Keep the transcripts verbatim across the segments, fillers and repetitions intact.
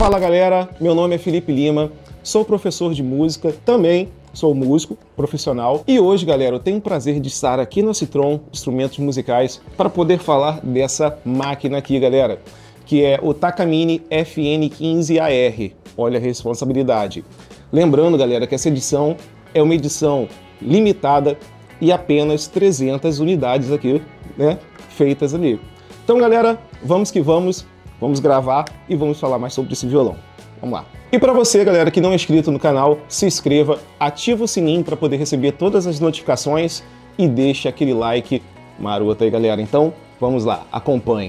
Fala galera, meu nome é Felipe Lima, sou professor de música, também sou músico profissional e hoje, galera, eu tenho o prazer de estar aqui na Citron Instrumentos Musicais para poder falar dessa máquina aqui, galera, que é o Takamine F N quinze A R. Olha a responsabilidade. Lembrando, galera, que essa edição é uma edição limitada e apenas trezentas unidades aqui, né, feitas ali. Então, galera, vamos que vamos, vamos gravar e vamos falar mais sobre esse violão. Vamos lá. E para você, galera, que não é inscrito no canal, se inscreva, ativa o sininho para poder receber todas as notificações e deixa aquele like maroto aí, galera. Então, vamos lá, acompanhe.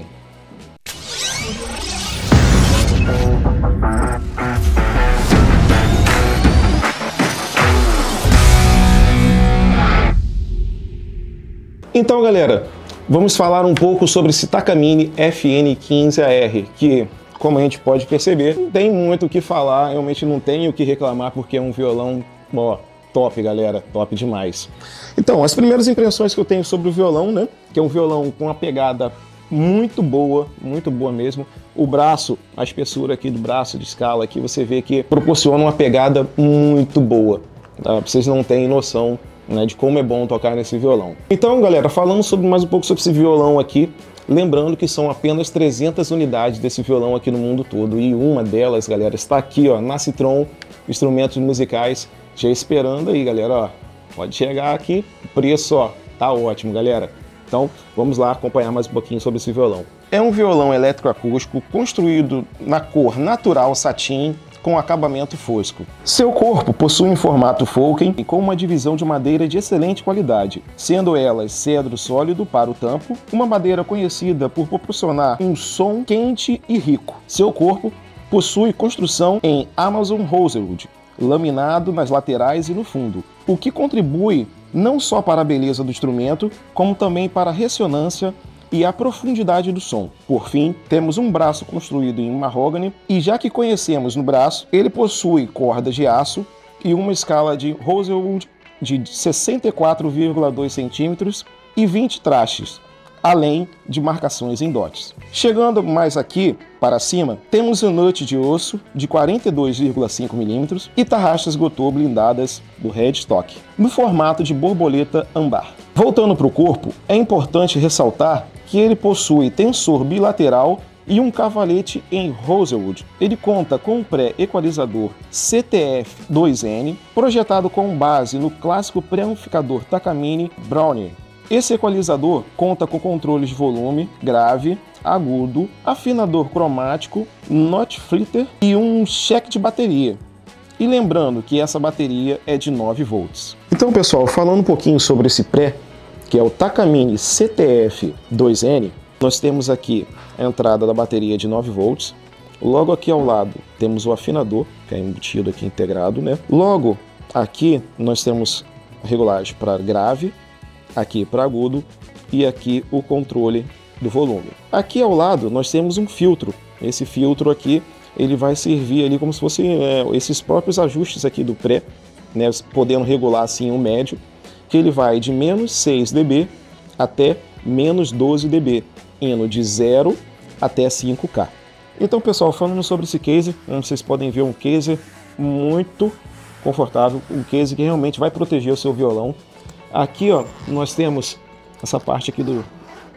Então, galera, vamos falar um pouco sobre esse Takamine F N quinze A R, que, como a gente pode perceber, não tem muito o que falar, realmente não tenho o que reclamar, porque é um violão, ó, top, galera, top demais. Então, as primeiras impressões que eu tenho sobre o violão, né, que é um violão com uma pegada muito boa, muito boa mesmo. O braço, a espessura aqui do braço de escala aqui, você vê que proporciona uma pegada muito boa, tá? Vocês não têm noção, né, de como é bom tocar nesse violão. Então, galera, falando sobre mais um pouco sobre esse violão aqui, lembrando que são apenas trezentas unidades desse violão aqui no mundo todo, e uma delas, galera, está aqui, ó, na Citron Instrumentos Musicais, já esperando aí, galera, ó, pode chegar aqui, o preço, ó, tá ótimo, galera. Então, vamos lá acompanhar mais um pouquinho sobre esse violão. É um violão eletroacústico construído na cor natural satin, com acabamento fosco. Seu corpo possui um formato Folken e com uma divisão de madeira de excelente qualidade, sendo elas cedro sólido para o tampo, uma madeira conhecida por proporcionar um som quente e rico. Seu corpo possui construção em Amazon Rosewood, laminado nas laterais e no fundo, o que contribui não só para a beleza do instrumento, como também para a ressonância e a profundidade do som. Por fim, temos um braço construído em mahogany e, já que conhecemos no braço, ele possui cordas de aço e uma escala de Rosewood de sessenta e quatro vírgula dois centímetros e vinte trastes, além de marcações em dotes. Chegando mais aqui para cima, temos um nut de osso de quarenta e dois vírgula cinco milímetros e tarraxas Gotô blindadas do headstock, no formato de borboleta âmbar. Voltando para o corpo, é importante ressaltar que ele possui tensor bilateral e um cavalete em Rosewood. Ele conta com um pré-equalizador C T F dois N, projetado com base no clássico pré-amplificador Takamine Brownie. Esse equalizador conta com controles de volume, grave, agudo, afinador cromático, note flitter e um check de bateria. E lembrando que essa bateria é de nove volts. Então, pessoal, falando um pouquinho sobre esse pré, que é o Takamine C T F dois N, nós temos aqui a entrada da bateria de nove volts. Logo aqui ao lado temos o afinador, que é embutido aqui integrado, né? Logo aqui nós temos a regulagem para grave, aqui para agudo e aqui o controle do volume. Aqui ao lado nós temos um filtro. Esse filtro aqui ele vai servir ali como se fosse é, esses próprios ajustes aqui do pré, né, podendo regular assim o médio, que ele vai de menos seis decibéis até menos doze decibéis, indo de zero até cinco K. Então, pessoal, falando sobre esse case, como vocês podem ver, um case muito confortável, um case que realmente vai proteger o seu violão. Aqui, ó, nós temos essa parte aqui do,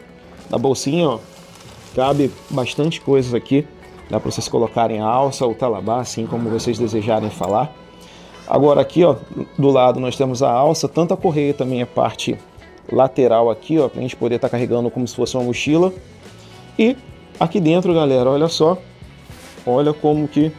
da bolsinha, ó, cabe bastante coisas aqui, dá para vocês colocarem a alça ou talabá, assim como vocês desejarem falar. Agora aqui, ó, do lado nós temos a alça, tanto a correia também é parte lateral aqui, ó, pra gente poder estar tá carregando como se fosse uma mochila. E aqui dentro, galera, olha só, olha como que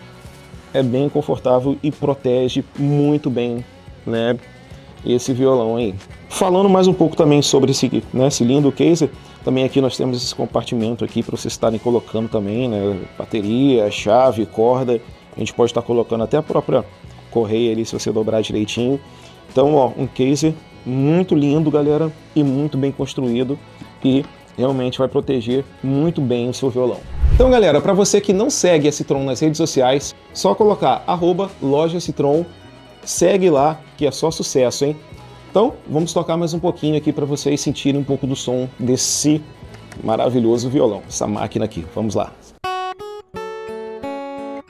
é bem confortável e protege muito bem, né, esse violão aí. Falando mais um pouco também sobre esse, né, esse lindo case, também aqui nós temos esse compartimento aqui para vocês estarem colocando também, né, bateria, chave, corda. A gente pode estar colocando até a própria correia ali se você dobrar direitinho. Então, ó, um case muito lindo, galera, e muito bem construído e realmente vai proteger muito bem o seu violão. Então, galera, para você que não segue a Citron nas redes sociais, só colocar arroba loja Citron, segue lá que é só sucesso, hein? Então, vamos tocar mais um pouquinho aqui para vocês sentirem um pouco do som desse maravilhoso violão, essa máquina aqui. Vamos lá.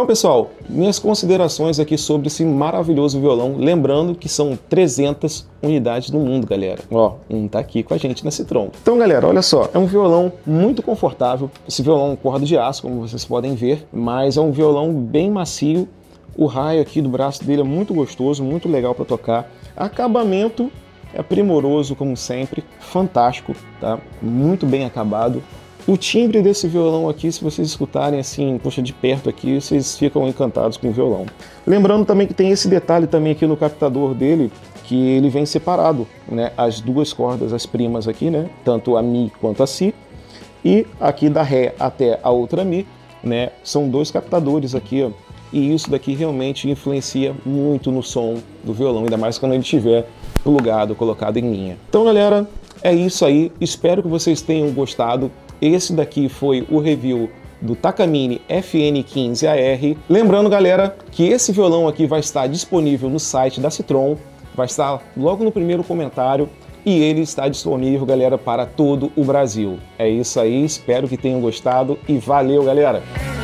pessoal, minhas considerações aqui sobre esse maravilhoso violão, lembrando que são trezentas unidades no mundo, galera. Ó, um tá aqui com a gente na Citron. Então, galera, olha só, é um violão muito confortável. Esse violão é um corda de aço, como vocês podem ver, mas é um violão bem macio. O raio aqui do braço dele é muito gostoso, muito legal para tocar. Acabamento é primoroso, como sempre, fantástico, tá? Muito bem acabado. O timbre desse violão aqui, se vocês escutarem assim, poxa, de perto aqui, vocês ficam encantados com o violão. Lembrando também que tem esse detalhe também aqui no captador dele, que ele vem separado, né? As duas cordas, as primas aqui, né? Tanto a Mi quanto a Si. E aqui da Ré até a outra Mi, né? São dois captadores aqui, ó. E isso daqui realmente influencia muito no som do violão, ainda mais quando ele estiver plugado, colocado em linha. Então, galera, é isso aí. Espero que vocês tenham gostado. Esse daqui foi o review do Takamine F N quinze A R. Lembrando, galera, que esse violão aqui vai estar disponível no site da Citron, vai estar logo no primeiro comentário e ele está disponível, galera, para todo o Brasil. É isso aí, espero que tenham gostado e valeu, galera!